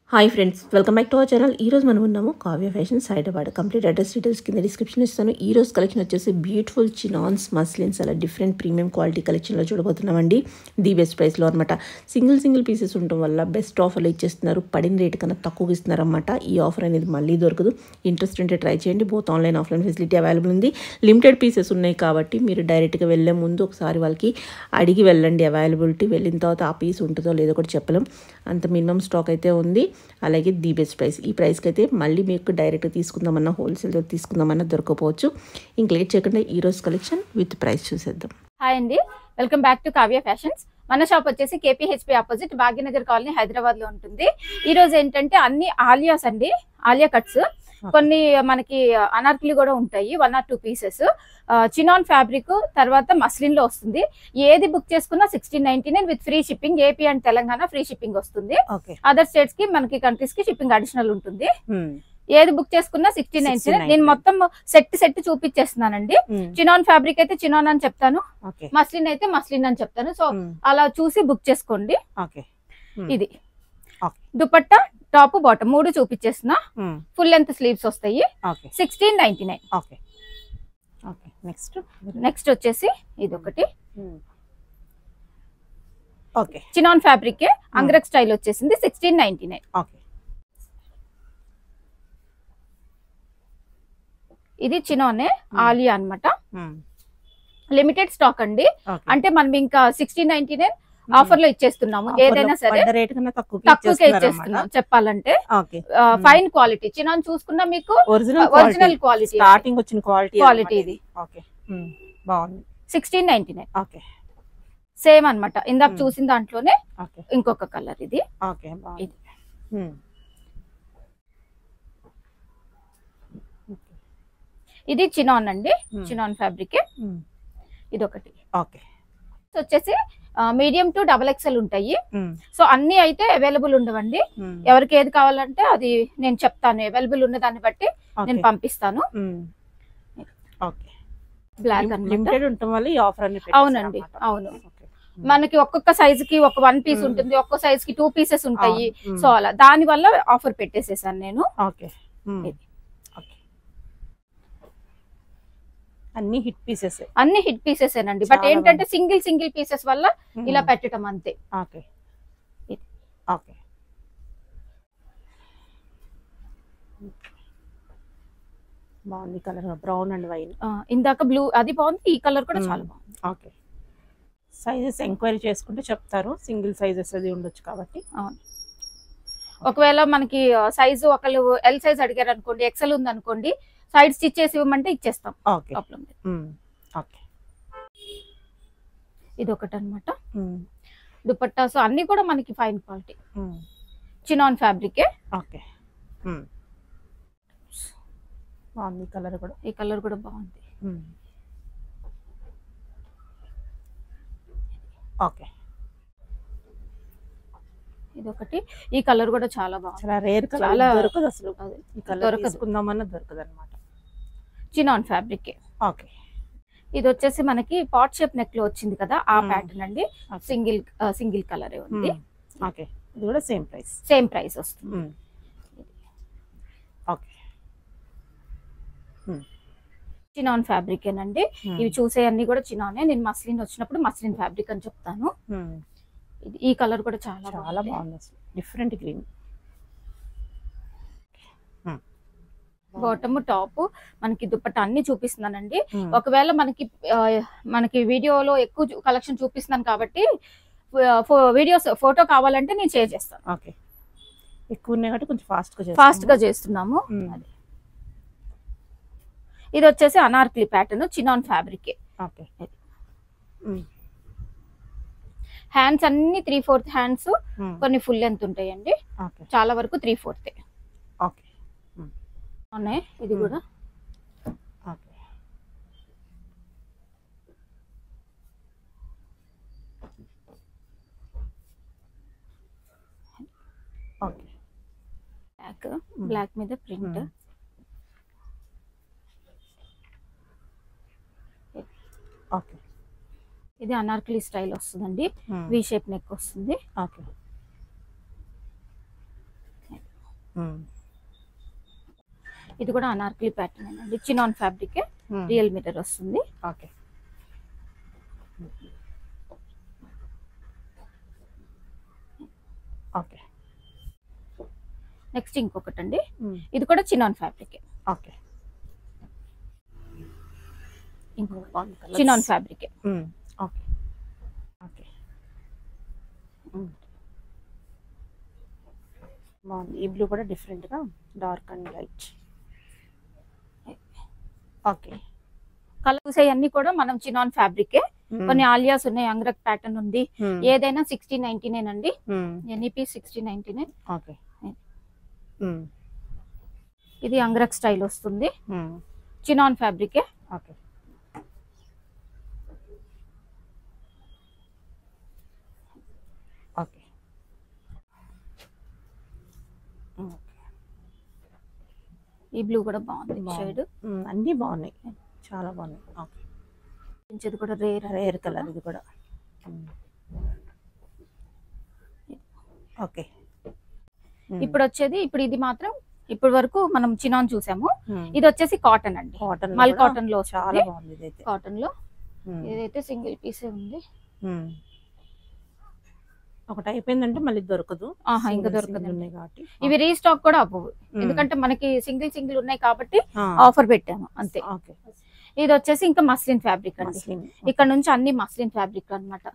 Hi friends, welcome back to our channel. ఈ రోజు మనం ఉన్నాము Kavya fashions Hyderabad. Complete address details కింద డిస్క్రిప్షన్ ఇస్తాను. ఈ రోజు కలెక్షన్ వచ్చేసి బ్యూటిఫుల్ చినాన్స్ మస్లిన్స్ అలా డిఫరెంట్ ప్రీమియం క్వాలిటీ కలెక్షన్లో చూడబోతున్నామండి. ది బెస్ట్ ప్రైస్లో అనమాట. సింగిల్ పీసెస్ ఉండటం వల్ల బెస్ట్ ఆఫర్లు ఇచ్చేస్తున్నారు. పడిన రేట్ కన్నా తక్కువగా ఇస్తున్నారన్నమాట. ఈ ఆఫర్ అనేది మళ్ళీ దొరకదు. ఇంట్రెస్ట్ ఉంటే ట్రై చేయండి. Both online offline facility available ఉంది. లిమిటెడ్ పీసెస్ ఉన్నాయి కాబట్టి మీరు డైరెక్ట్గా వెళ్ళే ముందు ఒకసారి వాళ్ళకి అడిగి వెళ్ళండి. అవైలబిలిటీ వెళ్ళిన తర్వాత ఆ పీస్ ఉంటుందో లేదో కూడా చెప్పలేం. అంత మినిమం స్టాక్ అయితే ఉంది. అలాగే ది బెస్ట్ ప్రైస్. ఈ ప్రైస్కి అయితే మళ్ళీ మీకు డైరెక్ట్గా తీసుకుందామన్నా హోల్సేల్తో తీసుకుందామన్నా దొరకపోవచ్చు. ఇంక లేట్ చేయకుండా ఈ రోజు కలెక్షన్ విత్ ప్రైస్ చూసేద్దాం. హాయ్ అండి, welcome back to Kavya fashions. మన షాప్ వచ్చేసి KPHP opposite Bhagyanagar colony Hyderabad లో ఉంటుంది. ఈ రోజు ఏంటంటే అన్ని ఆలియాస్ అండి, ఆలియా కట్స్. కొన్ని మనకి అనార్కలి కూడా ఉంటాయి, 1 or 2 పీసెస్. చినాన్ ఫ్యాబ్రిక్ తర్వాత మస్లిన్ లో వస్తుంది. ఏది బుక్ చేసుకున్నా 1699 with free shipping. AP and Telangana free shipping వస్తుంది. అదర్ స్టేట్స్ కి మనకి కంట్రీస్ కి షిప్పింగ్ అడిషనల్ ఉంటుంది. ఏది బుక్ చేసుకున్నా 1699. నేను మొత్తం సెట్ చూపించేస్తున్నానండి. చినాన్ ఫ్యాబ్రిక్ అయితే చినాన్ అని చెప్తాను, మస్లిన్ అయితే మస్లిన్ అని చెప్తాను. సో అలా చూసి బుక్ చేసుకోండి. ఇది దుపట్టా, టాప్, బాటమ్ 3 చూపించేస్తున్నా. ఫుల్ లెంత్ స్లీవ్స్ వస్తాయి. 1699. నెక్స్ట్ వచ్చేసి ఇది ఒకటి చినాన్ ఫ్యాబ్రిక్ అంగ్రక్ స్టైల్ వచ్చేసింది 1699. ఇది చినానే ఆలియా అన్నమాట. లిమిటెడ్ స్టాక్ అండి. అంటే మనం ఇంకా 1699 ఆఫర్ లో ఇచ్చేస్తున్నాము. ఏదైనా సరే తక్కువకే ఇచ్చేస్తున్నాం చెప్పాలంటే. ఫైన్ క్వాలిటీ చినాన్ చూసుకున్నా మీకు ఒరిజినల్ క్వాలిటీ స్టార్టింగ్ వచ్చిన క్వాలిటీ ఇది. 1699 సేమ్ అన్నమాట. ఇందాక చూసిన దాంట్లోనే ఇంకొక కలర్ ఇది. ఇది చినాన్ అండి, చినాన్ ఫ్యాబ్రిక్. ఇది ఒకటి వచ్చేసి మీడియం టు XXL ఉంటాయి. సో అన్ని అయితే అవైలబుల్ ఉండవండి. ఎవరికి ఏది కావాలంటే అది నేను చెప్తాను. అవైలబుల్ ఉన్న దాన్ని బట్టి నేను పంపిస్తాను. బ్లాక్ అవునండి, అవును. మనకి ఒక్కొక్క సైజ్ కి ఒక 1 పీస్ ఉంటుంది, ఒక్కొక్క సైజ్ కి 2 పీసెస్ ఉంటాయి. సో అలా దాని వల్ల ఆఫర్ పెట్టేసేసాను నేను. అన్ని హిట్ పీసెస్ ఏనండి. బట్ ఏంటంటే సింగిల్ పీసెస్ వల్ల ఇలా పెట్టడం అంతే. బాగుంది కలర్, బ్రౌన్ అండ్ వైన్. ఇందాక బ్లూ అది బాగుంది, ఈ కలర్ కూడా చాలా బాగుంది. సైజెస్ ఎంక్వైరీ చేసుకుంటే చెప్తారు. సింగిల్ సైజెస్ అది ఉండొచ్చు కాబట్టి. ఒకవేళ మనకి సైజు ఒకళ్ళు L సైజ్ అడిగారు అనుకోండి, XL ఉంది అనుకోండి, సైడ్ స్టిచ్ చేసి ఇవ్వమంటే ఇచ్చేస్తాం. ఇది ఒకటి అనమాట. దుపట్టాస్ అన్ని కూడా మనకి ఫైన్ క్వాలిటీ చినాన్ ఫ్యాబ్రిక్. బాగుంది కలర్ కూడా. ఈ కలర్ కూడా బాగుంది. ఇది ఒకటి. ఈ కలర్ కూడా చాలా బాగుంది. చాలా రేర్ కలర్, దొరకదు అసలు. ఈ కలర్ తీసుకుందామన్నా దొరకదు అన్నమాట. Chinon fabric. ఇది వచ్చేసి మనకి పాట్ షేప్ నెక్ లో వచ్చింది కదా, ఆ ప్యాటర్న్ అండి. సింగిల్ కలర్ ఉంది. ఇది కూడా సేమ్ ప్రైస్ వస్తుంది. చినాన్ ఫ్యాబ్రిక్ ఏనండి. ఇవి చూసే అన్ని కూడా చినానే. నేను మస్లిన్ వచ్చినప్పుడు మస్లిన్ ఫ్యాబ్రిక్ అని చెప్తాను. ఈ కలర్ కూడా చాలా బాగుంది. Different green. బాటమ్, టాప్, మనకి దుపట్టా అన్ని చూపిస్తున్నానండి. ఒకవేళ మనకి వీడియోలో ఎక్కువ కలెక్షన్ చూపిస్తున్నాను కాబట్టి వీడియోస్ ఫోటో కావాలంటే నేను షేర్ చేస్తాను. ఎక్కువ ఉన్నాయి కాబట్టి కొంచెం ఫాస్ట్ గా చేస్తున్నాము. ఇది వచ్చేసి Anarkali pattern chinon fabric. Hands అన్ని 3/4 హ్యాండ్స్, కొన్ని ఫుల్ లెంత్ ఉంటాయండి. చాలా వరకు 3/4 ఉన్నాయి. ఇది కూడా బ్లాక్ మీద ప్రింట్. ఇది అనార్కలి స్టైల్ వస్తుందండి. వి షేప్ నెక్ వస్తుంది. ఇది కూడా అనార్కలి ప్యాటర్న్ అండి, చినాన్ ఫ్యాబ్రిక్, రియల్ మిర్రర్ వస్తుంది. ఓకే. ఓకే. నెక్స్ట్ ఇంకొకటి అండి, ఇది కూడా chinon fabric. Okay. Chinon fabric. Okay. Okay. బాగుంది. ఈ బ్లూ కూడా డిఫరెంట్గా dark and light. Okay. Colours అన్ని కూడా మనం చినాన్ ఫ్యాబ్రిక్. కొన్ని ఆలియాస్ ఉన్నాయి, అంగ్రక్ ప్యాటర్న్ ఉంది. ఏదైనా 1699 అండి, ఎనీ పీస్ 1699. ఓకే. ఇది అంగ్రక్ స్టైల్ వస్తుంది, చినాన్ ఫ్యాబ్రిక్. ఓకే. ఓకే. ఈ బ్లూ కూడా బాగుంది షేడ్. అన్నీ బాగున్నాయి, చాలా బాగున్నాయి. ఓకే. ఇది కూడా రేర్ కలర్, ఇది కూడా. ఓకే. ఇప్పుడు వచ్చేది, ఇప్పుడు ఇది మాత్రం ఇప్పటి వరకు మనం చినాన్ చూసాము. ఇది వచ్చేసి కాటన్ అండి, మల్ కాటన్ లో చాలా బాగుంది. కాటన్ లో ఇదైతే సింగిల్ పీస్ ఉంది. ఒకటి అయిపోయిందంటే మళ్ళీ దొరకదు, ఇంకా దొరకదు కాబట్టి ఇవి రీస్టాక్ కూడా అవ్వవు, ఎందుకంటే మనకి సింగిల్ ఉన్నాయి కాబట్టి ఆఫర్ పెట్టాము అంతే. ఇది వచ్చేసి ఇంకా మస్లిన్ ఫ్యాబ్రిక్ అండి, ఇక్కడ నుంచి అన్ని మస్లిన్ ఫ్యాబ్రిక్ అన్నమాట.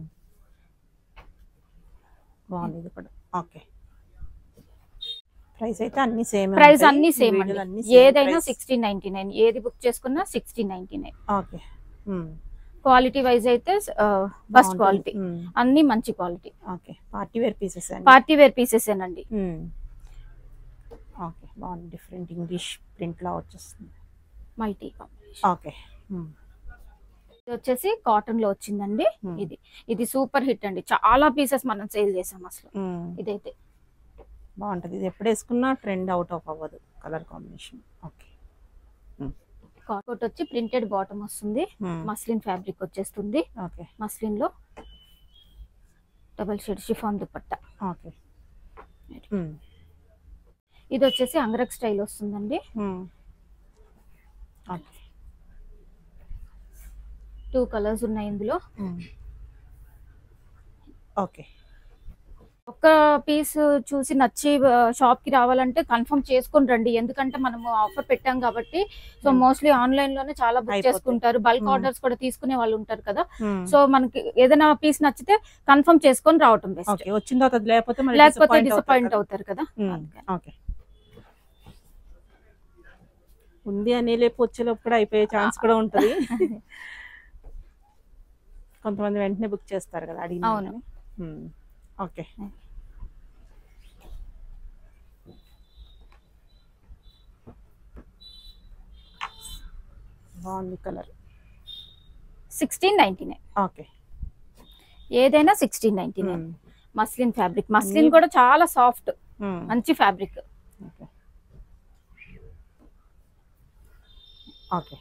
బాగుంది ఇది కూడా. ఓకే. ప్రైస్ అయితే అన్ని సేమ్, ప్రైస్ అన్ని సేమ్ అండి. ఏదైనా 1699, ఏది బుక్ చేసుకున్నా 1699. ఓకే. క్వాలిటీ వైజ్ అయితే ఫస్ట్ క్వాలిటీ, అన్ని మంచి quality. Okay. Party wear pieces, party wear pieces అండి. ఓకే. బాగుంది, డిఫరెంట్ ఇంగ్లీష్ ప్రింట్ లా వచ్చేస్తుంది, మల్టీ. ఓకే. ఇది వచ్చేసి కాటన్ లో వచ్చిందండి. ఇది సూపర్ హిట్ అండి, చాలా పీసెస్ మనం సేల్ చేసాం అసలు. ఇదైతే బాగుంటది, ఇది ఎప్పుడు వేసుకున్నా ట్రెండ్ అవుట్ ఆఫ్ అవ్వదు, కలర్ కాంబినేషన్. ఓకే. కాట్ వచ్చి ప్రింటెడ్ బాటమ్ వస్తుంది, మస్లిన్ ఫ్యాబ్రిక్ వచ్చేస్తుంది. ఓకే. మస్లిన్ లో double shade chiffon dupatta. Okay. ఇది వచ్చేసి అంగ్రక్ స్టైల్ వస్తుందండి. ఓకే. 2 కలర్స్ ఉన్నాయి ఇందులో. ఓకే. ఒక్క పీస్ చూసి నచ్చి షాప్ కి రావాలంటే కన్ఫర్మ్ చేసుకుని రండి, ఎందుకంటే మనము ఆఫర్ పెట్టాం కాబట్టి. సో మోస్ట్లీ ఆన్లైన్ లోనే చాలా బుక్ చేసుకుంటారు, బల్క్ ఆర్డర్స్ కూడా తీసుకునే వాళ్ళు ఉంటారు కదా. సో మనకి ఏదైనా పీస్ నచ్చితే కన్ఫర్మ్ చేసుకొని రావటం బెస్ట్, వచ్చిన తర్వాత లేకపోతే డిసప్పాయింట్ అవుతారు కదా. ఓకే. ఉంది అని లేపు వచ్చేలోపు కూడా అయిపోయే ఛాన్స్ కూడా ఉంటుంది. కొంతమంది వెంటనే బుక్ చేస్తారు కదా అడిగిన. అవును. ఓకే. బాగుంది కలర్. 1699. ఓకే. ఏదైనా 1699. మస్లిన్ ఫ్యాబ్రిక్, మస్లిన్ కూడా చాలా సాఫ్ట్, మంచి ఫ్యాబ్రిక్. ఓకే. ఓకే.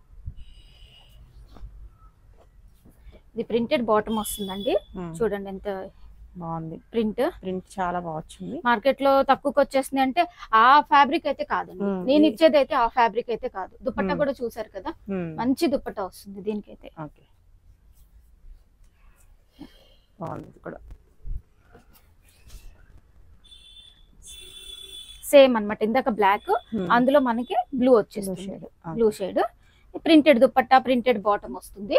ఇది ప్రింటెడ్ బాటమ్ వస్తుందండి, చూడండి ఎంత బాగుంది. ప్రింట్ చాలా బాగా వచ్చింది. మార్కెట్ లో తక్కువకి వచ్చేసింది అంటే ఆ ఫ్యాబ్రిక్ అయితే కాదండి, నేను ఇచ్చేది అయితే ఆ ఫ్యాబ్రిక్ అయితే కాదు. దుపట్టా కూడా చూసారు కదా, మంచి దుపట్టా వస్తుంది దీనికైతే. ఓకే. బాగుంది కూడా. సేమ్ అన్నమాట, ఇందాక బ్లాక్, అందులో మనకి బ్లూ వచ్చేస్తుంది, blue shade. Printed dupatta, printed bottom వస్తుంది.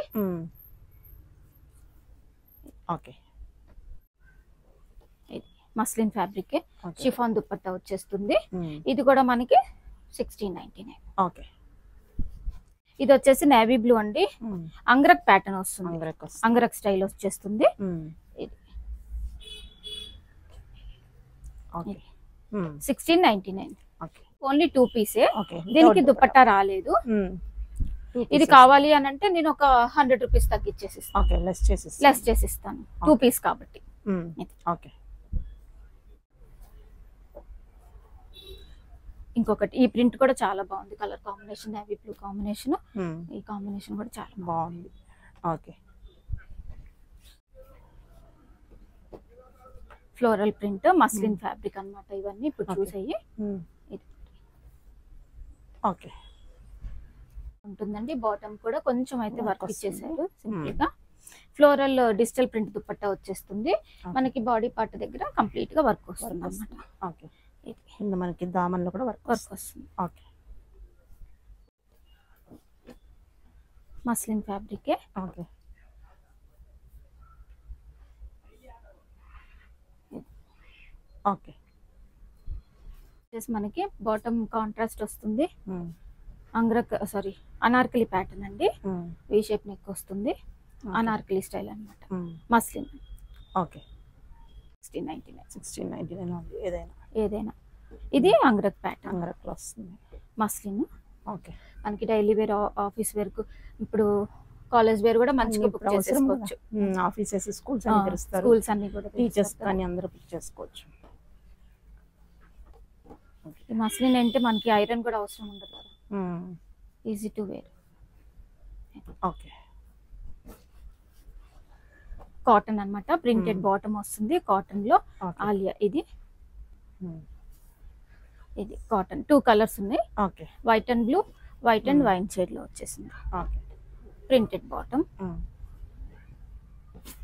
Okay. Muslin fabric, chiffon dupatta వచ్చేస్తుంది. ఇది కూడా మనకి 1699. ఓకే. ఇది వచ్చేసి నేవీ బ్లూ అండి, అంగ్రక్ ప్యాటర్న్ వస్తుంది, అంగ్రక్ స్టైల్ వచ్చేస్తుంది. 1699. ఓన్లీ 2 పీసే, దీనికి దుపట్టా రాలేదు. ఇది కావాలి అని అంటే నేను ఒక 100 రూపీస్ తగ్గించేసిస్తాను, లెస్ చేసిస్తాను, 2 పీస్ కాబట్టి. ఓకే. ఇంకొకటి, ఈ ప్రింట్ కూడా చాలా బాగుంది, colour combination navy blue combination. ఈ కాంబినేషన్ కూడా చాలా బాగుంది. Okay. Floral print muslin fabric అన్నమాట. ఇవన్నీ ఇప్పుడు Okay. చూసేయి ఓకే ఉంటుందండి. బాటమ్ కూడా కొంచెం అయితే Work వర్క్ వస్తుంది. ఇచ్చేసారు సింపుల్ గా. ఫ్లోరల్ డిజిటల్ ప్రింట్ దుపట్టా వచ్చేస్తుంది. Okay. మనకి బాడీ పార్ట్ దగ్గర కంప్లీట్ గా వర్క్ వస్తుంది వర్క్ అన్నమాట. వస్తుంది. ఓకే కింద మనకి దామన్లో కూడా వర్క్ వర్క్ వస్తుంది. వస్తుంది. Okay muslin fabric okay okay మనకి బాటమ్ కాంట్రాస్ట్ వస్తుంది. అనార్కలి ప్యాటర్న్ అండి. వి షేప్ నెక్ వస్తుంది. అనార్కలి స్టైల్ అన్నమాట. మస్లిన్ ఓకే 1699 1699 ఏదైనా ఏదైనా. ఇది అంగ్రక్ ప్యాటర్న్ అంగరక్లో వస్తుంది. మస్లిన్. ఓకే మనకి డైలీ వేర్ ఆఫీస్ వేర్ కు ఇప్పుడు కాలేజ్ వేర్ కూడా మంచిగా బుక్ చేసుకోవచ్చు. ఆఫీసెస్ స్కూల్స్ అని తెరుస్తారు. స్కూల్స్ అన్ని కూడా టీచర్స్ కానీ అందరూ బుక్ చేసుకోవచ్చు. ఈ మస్లిన్ అంటే మనకి ఐరన్ కూడా అవసరం ఉండదు కదా. Easy to wear. Okay cotton అన్నమాట. ప్రింటెడ్ బాటమ్ వస్తుంది. కాటన్ లో ఆలియా. ఇది కాటన్ 2 కలర్స్ ఉన్నాయి. Okay white and blue, white and wine shade లో వచ్చేసింది. Okay printed bottom.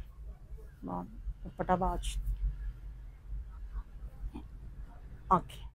బాగుంది. దుపట్టా బాగా వచ్చింది. ఓకే